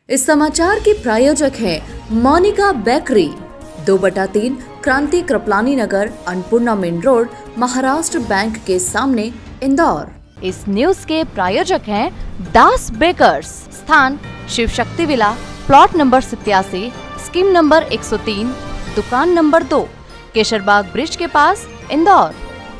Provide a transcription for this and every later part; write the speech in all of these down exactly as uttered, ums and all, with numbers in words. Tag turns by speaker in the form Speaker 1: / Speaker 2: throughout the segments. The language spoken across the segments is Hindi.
Speaker 1: इस समाचार के प्रायोजक हैं मोनिका बेकरी, दो बटा तीन Kranti Kripalani Nagar, Annapurna main road, Maharashtra bank के सामने, इंदौर।
Speaker 2: इस न्यूज के प्रायोजक हैं दास बेकर्स, स्थान Shiv Shakti villa, plot number सत्यासी, स्कीम नंबर एक सौ तीन, दुकान नंबर दो, केशरबाग ब्रिज के पास, इंदौर।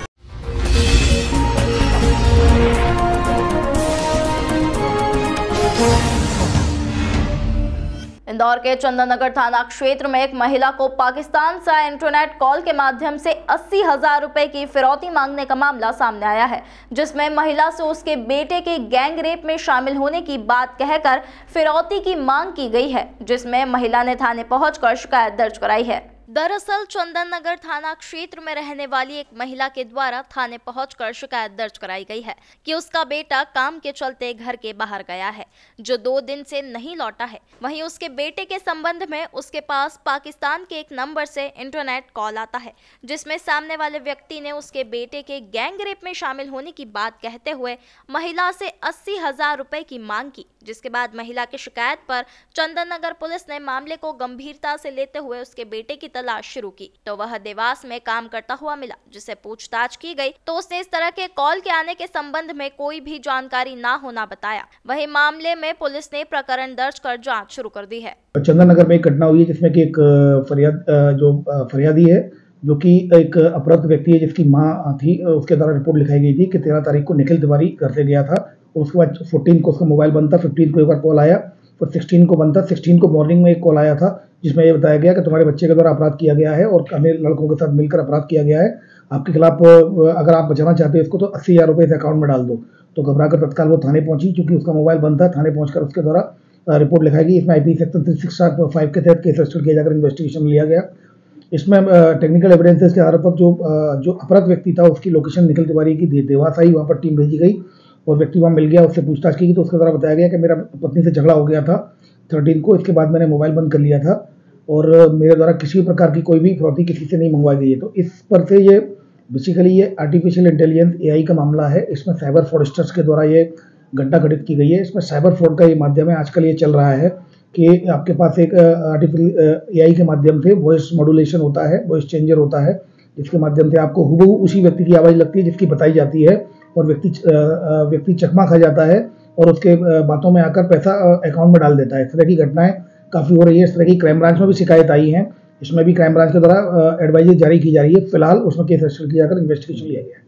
Speaker 3: इंदौर के चंदन नगर थाना क्षेत्र में एक महिला को पाकिस्तान से इंटरनेट कॉल के माध्यम से अस्सी हजार रुपए की फिरौती मांगने का मामला सामने आया है, जिसमें महिला से उसके बेटे के गैंग रेप में शामिल होने की बात कहकर फिरौती की मांग की गई है, जिसमें महिला ने थाने पहुंचकर शिकायत दर्ज कराई है। दरअसल चंदन नगर थाना क्षेत्र में रहने वाली एक महिला के द्वारा थाने पहुंचकर शिकायत दर्ज कराई गई है कि उसका बेटा काम के चलते घर के बाहर गया है, जो दो दिन से नहीं लौटा है। वहीं उसके बेटे के संबंध में उसके पास पाकिस्तान के एक नंबर से इंटरनेट कॉल आता है, जिसमें सामने वाले व्यक्ति ने उसके बेटे के गैंग रेप में शामिल होने की बात कहते हुए महिला से अस्सी हजार रुपए की मांग की, जिसके बाद महिला की शिकायत पर चंदन नगर पुलिस ने मामले को गंभीरता से लेते हुए उसके बेटे की तलाश शुरू की, तो वह देवास में काम करता हुआ मिला, जिसे पूछताछ की गई तो उसने इस तरह के कॉल के आने के संबंध में कोई भी जानकारी ना होना बताया। वहीं मामले में पुलिस ने प्रकरण दर्ज कर जांच शुरू कर दी है।
Speaker 4: चंदन नगर में एक घटना हुई है जिसमें कि एक फरियाद जो फरियादी है, जो कि एक अपराध व्यक्ति है, जिसकी माँ थी, उसके द्वारा रिपोर्ट लिखाई गई थी कि तेरह तारीख को निखिल तिवारी घर से गया था। उसके बाद चौदह को उसका मोबाइल बंद था, पंद्रह को एक बार कॉल आया, फिर सोलह को बंद था। सोलह को मॉर्निंग में एक कॉल आया था जिसमें ये बताया गया कि तुम्हारे बच्चे के द्वारा अपराध किया गया है और अन्य लड़कों के साथ मिलकर अपराध किया गया है। आपके खिलाफ अगर आप बचाना चाहते हो इसको तो अस्सी हज़ार रुपये इस अकाउंट में डाल दो। तो घबराकर तत्काल वो थाने पहुंची, क्योंकि उसका मोबाइल बंद था। थाने पहुंचकर उसके द्वारा रिपोर्ट लिखाई गई। इसमें IPC section three six five के तहत केस रजिस्टर किया जाकर इन्वेस्टिगेशन लिया गया। इसमें टेक्निकल एविडेंसेस के आधार पर जो जो अपराध व्यक्ति था उसकी लोकेशन निखिल तिवारी की देवास आई, वहाँ पर टीम भेजी गई और व्यक्ति वहाँ मिल गया। उससे पूछताछ की गई तो उसके द्वारा बताया गया कि मेरा पत्नी से झगड़ा हो गया था थर्टीन को, इसके बाद मैंने मोबाइल बंद कर लिया था और मेरे द्वारा किसी भी प्रकार की कोई भी फिरौती किसी से नहीं मंगवाई गई है। तो इस पर से ये बेसिकली ये आर्टिफिशियल इंटेलिजेंस एआई का मामला है। इसमें साइबर फ्रॉडस्टर्स के द्वारा ये घटना घटित की गई है। इसमें साइबर फ्रॉड का ये माध्यम है, आजकल ये चल रहा है कि आपके पास एक आर्टिफिशियल एआई के माध्यम से वॉइस मॉड्यूलेशन होता है, वॉइस चेंजर होता है, जिसके माध्यम से आपको हुबहू उसी व्यक्ति की आवाज़ लगती है जिसकी बताई जाती है और व्यक्ति व्यक्ति चकमा खा जाता है और उसके बातों में आकर पैसा अकाउंट में डाल देता है। इस तरह की घटनाएं काफ़ी हो रही है। इस तरह की क्राइम ब्रांच में भी शिकायत आई है। इसमें भी क्राइम ब्रांच के द्वारा एडवाइजरी जारी की जा रही है। फिलहाल उसमें केस रजिस्टर किया जाकर इन्वेस्टिगेशन लिया गया है।